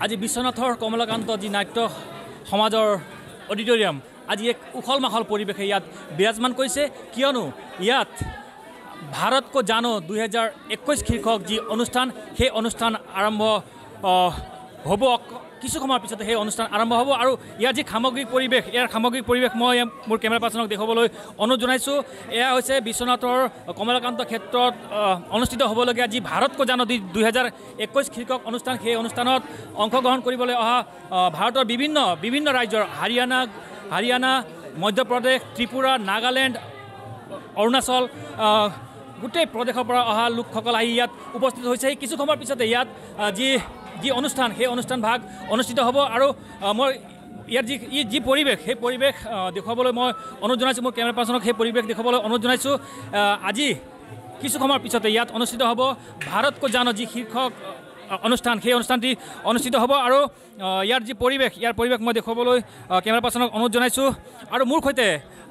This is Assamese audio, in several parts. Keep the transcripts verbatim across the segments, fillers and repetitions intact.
আজি বিশ্বনাথৰ কমলাকান্ত যি নাট্য সমাজৰ অডিটৰিয়াম আজি এক উখল মাখল পৰিৱেশে ইয়াত বিৰাজমান কৰিছে কিয়নো ইয়াত ভাৰত কো জানো দুই হাজাৰ একৈছ শীৰ্ষক যি অনুষ্ঠান সেই অনুষ্ঠান আৰম্ভ হ'ব কিছু সময়ৰ পিছতে সেই অনুষ্ঠান আৰম্ভ হ'ব আৰু ইয়াৰ যি সামগ্ৰিক পৰিৱেশ ইয়াৰ সামগ্ৰিক পৰিৱেশ মই মোৰ কেমেৰা পাৰ্চনক দেখাবলৈ অনুৰোধ জনাইছোঁ এয়া হৈছে বিশ্বনাথৰ কমলাকান্ত ক্ষেত্ৰত অনুষ্ঠিত হ'বলগীয়া যি ভাৰত কো জানো দুই হাজাৰ একৈছ শীৰ্ষক অনুষ্ঠান সেই অনুষ্ঠানত অংশগ্ৰহণ কৰিবলৈ অহা ভাৰতৰ বিভিন্ন বিভিন্ন ৰাজ্যৰ হাৰিয়ানা হাৰিয়ানা মধ্যপ্ৰদেশ ত্ৰিপুৰা নাগালেণ্ড অৰুণাচল গোটেই প্ৰদেশৰ পৰা অহা লোকসকল আহি ইয়াত উপস্থিত হৈছে কিছু সময়ৰ পিছতে ইয়াত যি যি অনুষ্ঠান সেই অনুষ্ঠান ভাগ অনুষ্ঠিত হ'ব আৰু মই ইয়াৰ যি ই যি পৰিৱেশ সেই পৰিৱেশ দেখুৱাবলৈ মই অনুৰোধ জনাইছোঁ মোৰ কেমেৰা পাৰ্চনক সেই পৰিৱেশ দেখুৱাবলৈ অনুৰোধ জনাইছোঁ আজি কিছু সময়ৰ পিছতে ইয়াত অনুষ্ঠিত হ'ব ভাৰত কো জানো যি শীৰ্ষক অনুষ্ঠান সেই অনুষ্ঠানটি অনুষ্ঠিত হ'ব আৰু ইয়াৰ যি পৰিৱেশ ইয়াৰ পৰিৱেশ মই দেখুৱাবলৈ কেমেৰা পাৰ্চনক অনুৰোধ জনাইছোঁ আৰু মোৰ সৈতে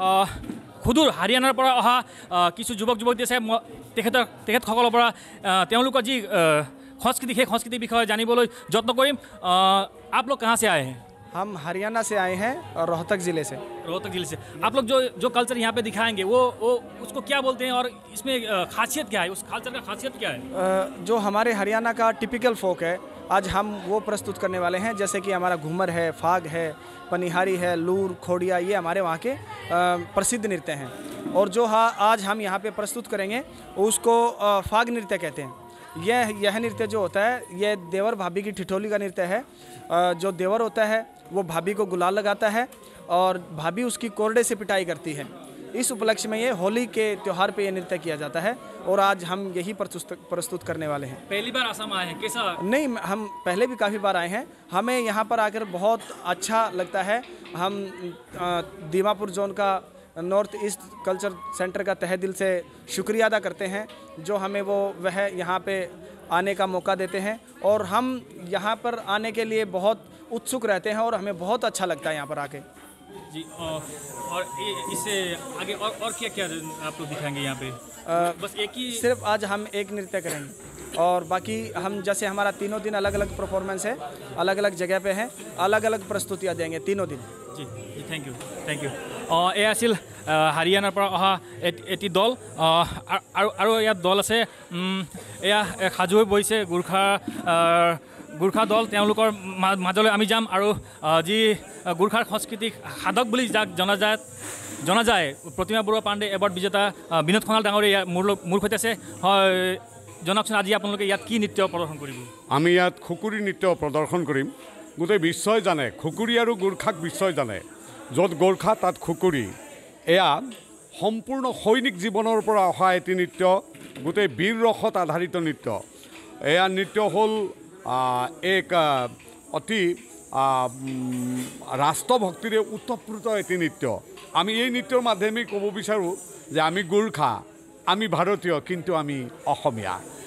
সুদূৰ হাৰিয়ানাৰ পৰা অহা কিছু যুৱক যুৱতী আছে মই তেখেতৰ তেখেতসকলৰ পৰা তেওঁলোকৰ যি संस्कृति है संस्कृति विषय जानने जत्न करें आप लोग कहाँ से आए हैं हम हरियाणा से आए हैं और रोहतक ज़िले से रोहतक ज़िले से आप लोग जो जो कल्चर यहाँ पे दिखाएंगे वो वो उसको क्या बोलते हैं और इसमें खासियत क्या है उस कल्चर का खासियत क्या है जो हमारे हरियाणा का टिपिकल फोक है आज हम वो प्रस्तुत करने वाले हैं जैसे कि हमारा घूमर है फाग है पनिहारी है लूर खोड़िया ये हमारे वहाँ के प्रसिद्ध नृत्य हैं और जो हाँ आज हम यहाँ पे प्रस्तुत करेंगे उसको फाग नृत्य कहते हैं यह यह नृत्य जो होता है यह देवर भाभी की ठिठोली का नृत्य है जो देवर होता है वो भाभी को गुलाल लगाता है और भाभी उसकी कोरडे से पिटाई करती है इस उपलक्ष्य में ये होली के त्यौहार पे ये नृत्य किया जाता है और आज हम यही प्रस्तुत प्रस्तुत करने वाले हैं पहली बार असम आए हैं कैसा नहीं हम पहले भी काफ़ी बार आए हैं हमें यहाँ पर आकर बहुत अच्छा लगता है हम दीमापुर जोन का नॉर्थ ईस्ट कल्चर सेंटर का तहे दिल से शुक्रिया अदा करते हैं जो हमें वो वह यहाँ पे आने का मौका देते हैं और हम यहाँ पर आने के लिए बहुत उत्सुक रहते हैं और हमें बहुत अच्छा लगता है यहाँ पर आके जी और, और इससे आगे और और क्या क्या आप लोग दिखाएंगे यहाँ पे आ, बस एक ही सिर्फ आज हम एक नृत्य करेंगे और बाकी हम जैसे हमारा तीनों दिन अलग अलग परफॉर्मेंस है अलग अलग जगह पे है अलग अलग प्रस्तुतियाँ देंगे तीनों दिन जी जी थैंक यू थैंक यू এয়া আছিল হাৰিয়ানাৰ পৰা অহা এটি দল আৰু আৰু ইয়াত দল আছে এয়া সাজু হৈ বহিছে গোৰ্খা গোৰ্খা দল তেওঁলোকৰ মাজলৈ আমি যাম আৰু যি গোৰ্খাৰ সংস্কৃতিক সাধক বুলি যাক জনা যায় জনা যায় প্ৰতিমা বৰুৱা পাণ্ডে এৱাৰ্ড বিজেতা বিনোদ খনাল ডাঙৰীয়া মোৰ মোৰ সৈতে আছে হয় জনাওকচোন আজি আপোনালোকে ইয়াত কি নৃত্য প্ৰদৰ্শন কৰিব আমি ইয়াত খুকুৰী নৃত্য প্ৰদৰ্শন কৰিম গোটেই বিশ্বই জানে খুকুৰী আৰু গোৰ্খাক বিশ্বই জানে য'ত গোৰ্খা তাত খুকুৰী এয়া সম্পূৰ্ণ সৈনিক জীৱনৰ পৰা অহা এটি নৃত্য গোটেই বীৰ ৰসত আধাৰিত নৃত্য এয়া নৃত্য হ'ল এক অতি ৰাষ্ট্ৰভক্তিৰে উত্তপ্ৰোত এটি নৃত্য আমি এই নৃত্যৰ মাধ্যমে ক'ব বিচাৰোঁ যে আমি গোৰ্খা আমি ভাৰতীয় কিন্তু আমি অসমীয়া